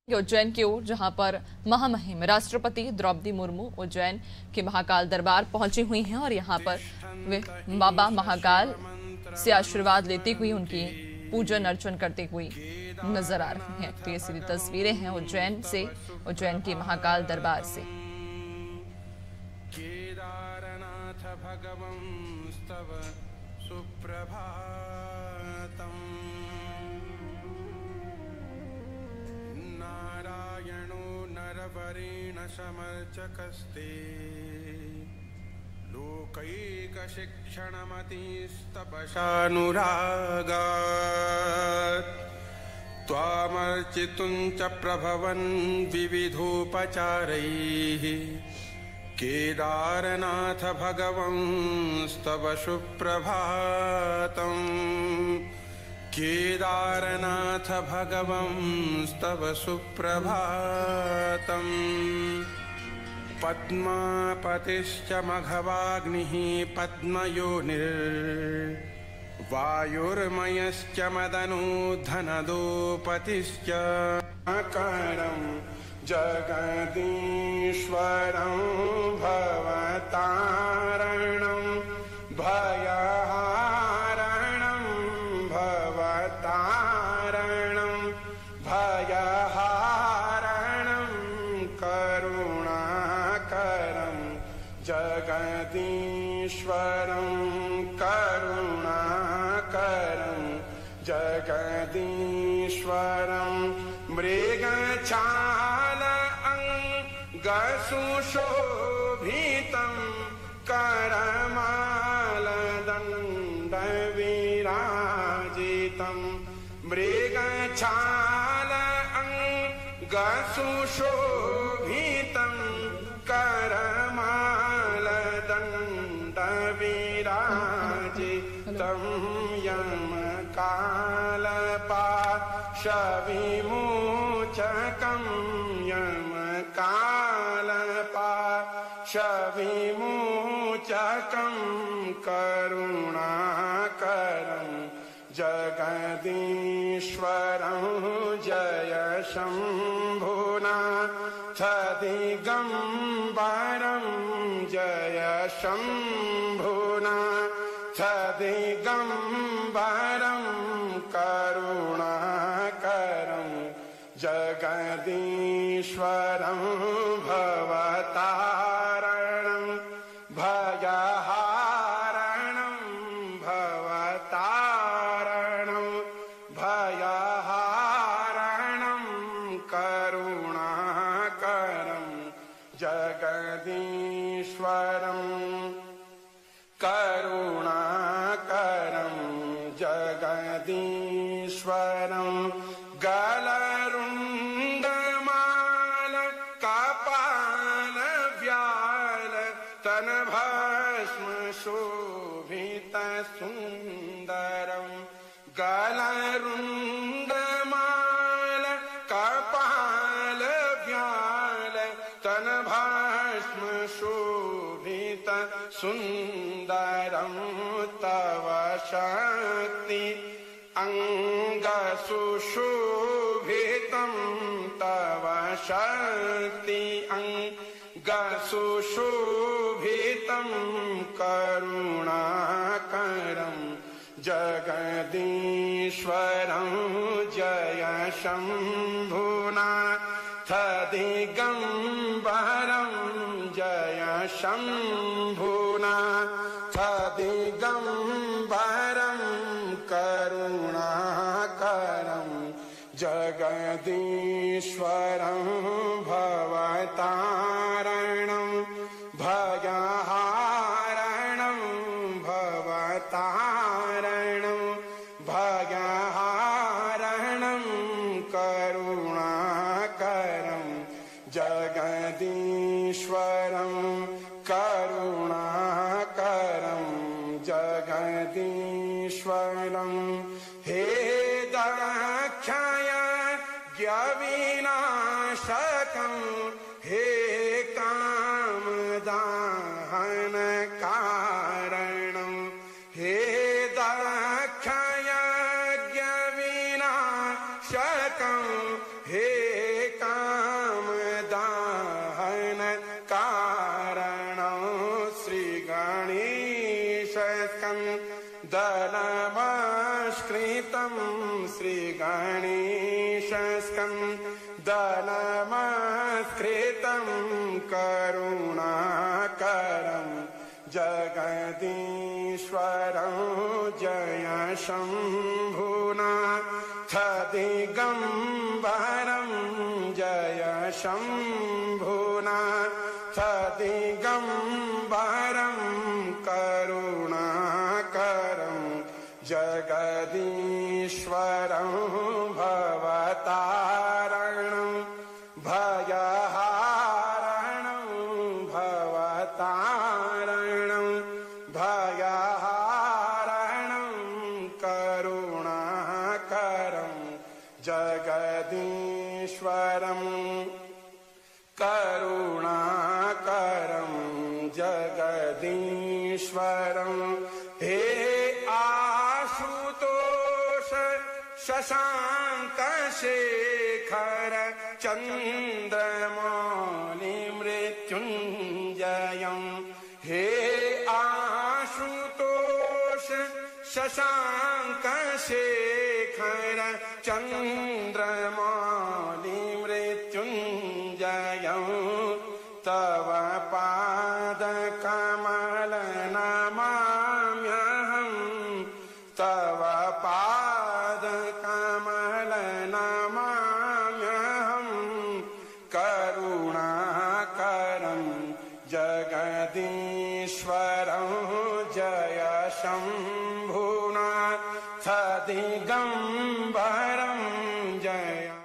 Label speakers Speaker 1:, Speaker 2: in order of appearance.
Speaker 1: उज्जैन की ओर, जहां पर महामहिम राष्ट्रपति द्रौपदी मुर्मू उज्जैन के महाकाल दरबार पहुंची हुई हैं और यहां पर वे बाबा महाकाल से आशीर्वाद लेती हुई उनकी पूजन अर्चन करती हुई नजर आ रही हैं। तो ये सीधी तस्वीरें हैं उज्जैन से, उज्जैन के महाकाल दरबार से।
Speaker 2: केदारनाथ भगवं स्तव सुप्रभातम्। नारायणो नरवरेण समर्चकस्ते लोकैकशिक्षणमतिस्तपशानुरागात् त्वामर्चितुं च प्रभवन् विविधोपचारैः। केदारनाथ भगवं स्तव सुप्रभातम्। केदारनाथ भगवं स्तव सुप्रभातम्। पद्मापतिश्च मघवाग्निः पद्मयोनिर्वायुर्मयश्च मदनो धनदोपतिश्च अकरं जगदीश्वरं भवतारणं भयहारणं भवतारणं भयहारणं करुणाकरं जगदीश्वरं करुणाकरं जगदीश्वरं मृगछाल अंगसुशोभितं करमालदण्डविराजितं मृगछाल अंगसुशोभितं करमालदण्डविराजितं यमकालपाशविमोचकं यमकालपाशविमोचकं करुणाकरं जगदीश्वरं जय शम्भुनाथ दिगम्बरं जय शम्भुनाथ दिगम्बरं करुणाकरं जगदीश्वरं भवतारणं भयहारणं भवतारणं भयहारणं करुणाकरं जगदीश्वरं करुणाकरं जगदीश्वरं गलरुण्डमाल कपाल व्याल तनभस्म शोभित सुन्दरं गलरुण्डमाल कपाल व्याल तनभस्म शोभित सुन्दरं तव शक्ति अंगसुशोभितं तव शक्ति अंगसुशोभितं करुणाकरं जगदीश्वरं जय शम्भुनाथ दिगम्बरं जय शम्भुनाथ दिगम्बरं करुणाकरं जगदीश्वरं भवतारणं भयहारणं भवतारणं भयहारणं करुणाकरं जगदीश्वरं करुणाकरं जगदीश्वरं हे दक्षयज्ञविनाशकं हे कामदाहनकारणं हे दक्षयज्ञविनाशकं हे मणिशस्कन्दनमस्कृतं करुणाकरं जगदीश्वरं जय शम्भुनाथ दिगम्बरं जय शम्भुनाथ दिगम्बरं करुणाकरं जगदीश्वरं भवतारणं भयहारणं भवतारणं भयहारणं करुणाकरं जगदीश्वरं करुणाकरं जगदीश्वरं हे आशुतोष शशांक शेखर चंद्रमौलि मृत्युंजयं हे आशुतोष शशांक शेखर चंद्रमौलि मृत्युंजयं तव पाद कमल नमाम्यहं तव पाद कमल नमाम्यहं करुणाकरं जगदीश्वरं जय शम्भुनाथ दिगम्बरं जय